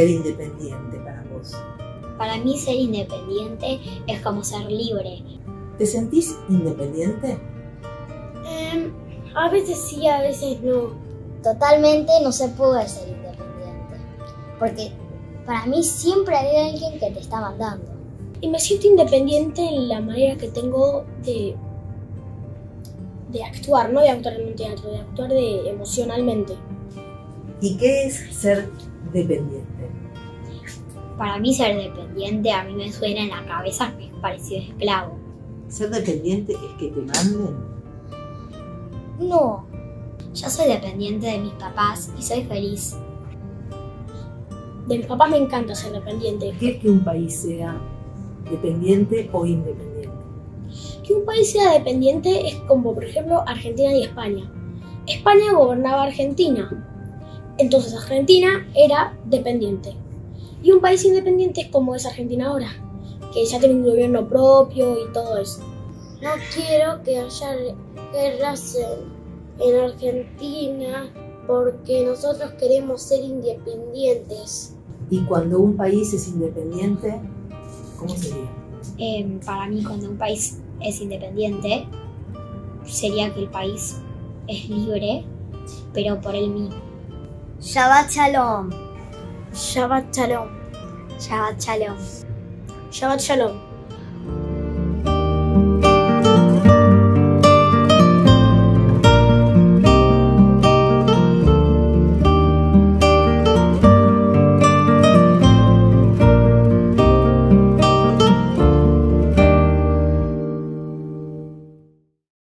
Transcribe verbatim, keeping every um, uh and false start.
ser independiente para vos? Para mí ser independiente es como ser libre. ¿Te sentís independiente? Eh, a veces sí, a veces no. Totalmente no se puede ser independiente, porque para mí siempre hay alguien que te está mandando. Y me siento independiente en la manera que tengo de, de actuar, no de actuar en un teatro, de actuar de, emocionalmente. ¿Y qué es ser dependiente? Para mí ser dependiente a mí me suena en la cabeza que es parecido a esclavo. ¿Ser dependiente es que te manden? No, yo soy dependiente de mis papás y soy feliz. De mis papás me encanta ser dependiente. ¿Qué es que un país sea dependiente o independiente? Que un país sea dependiente es como, por ejemplo, Argentina y España. España gobernaba Argentina, entonces Argentina era dependiente. Y un país independiente es como es Argentina ahora, que ya tiene un gobierno propio y todo eso. No quiero que haya guerras en, en Argentina porque nosotros queremos ser independientes. ¿Y cuando un país es independiente, cómo sería? Eh, para mí cuando un país es independiente sería que el país es libre, pero por él mismo. Shabbat Shalom. Shabbat Shalom. Shabbat Shalom. Shabbat Shalom.